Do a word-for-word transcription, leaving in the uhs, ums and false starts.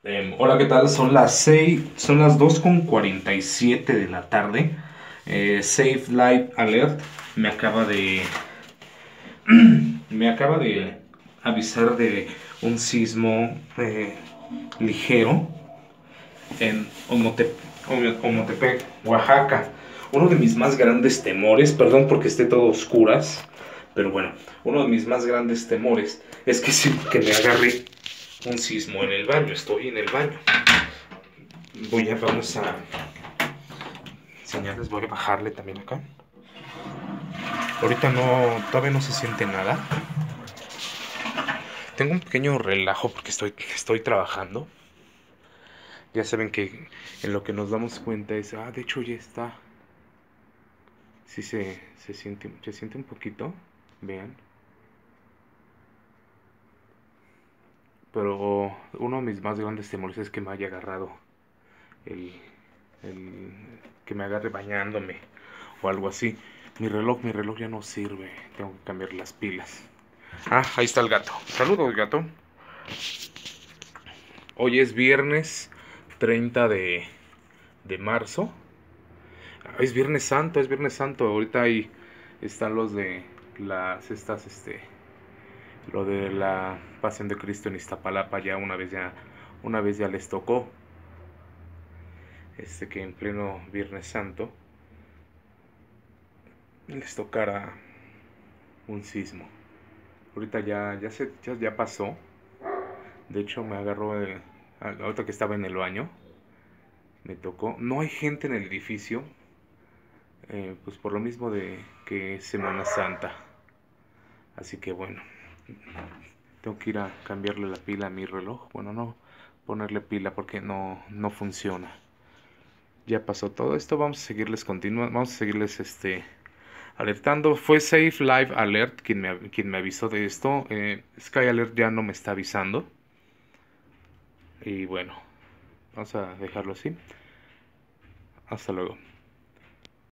Em, hola, ¿qué tal? Son las seis, son las dos con cuarenta y siete de la tarde. Eh, Safe Live Alert me acaba de me acaba de avisar de un sismo eh, ligero en Omote- Ome- Omotepec, Oaxaca. Uno de mis más grandes temores, perdón porque esté todo a oscuras, pero bueno, uno de mis más grandes temores es que, sí, que me agarre un sismo en el baño. Estoy en el baño. Voy a, vamos a enseñarles, voy a bajarle también acá. Ahorita no, todavía no se siente nada. Tengo un pequeño relajo porque estoy, estoy trabajando. Ya saben que en lo que nos damos cuenta es, ah, de hecho ya está. Sí se, se siente, se siente un poquito, vean. Pero uno de mis más grandes temores es que me haya agarrado el, el que me agarre bañándome o algo así. Mi reloj, mi reloj ya no sirve. Tengo que cambiar las pilas. Ah, ahí está el gato. Saludos, gato. Hoy es viernes treinta de, de marzo. Ah, es Viernes Santo, es Viernes Santo. Ahorita ahí están los de las estas, este, lo de la Pasión de Cristo en Iztapalapa. Ya una vez ya, una vez ya les tocó. Este que en pleno Viernes Santo les tocara un sismo. Ahorita ya, ya se, ya, ya pasó. De hecho me agarró el, ahorita que estaba en el baño. Me tocó. No hay gente en el edificio. Eh, pues por lo mismo de que es Semana Santa. Así que bueno, tengo que ir a cambiarle la pila a mi reloj. Bueno, no ponerle pila porque no, no funciona. Ya pasó todo esto. Vamos a seguirles continuando. Vamos a seguirles este alertando. Fue Safe Live Alert quien me, quien me avisó de esto. Eh, Sky Alert ya no me está avisando. Y bueno, vamos a dejarlo así. Hasta luego.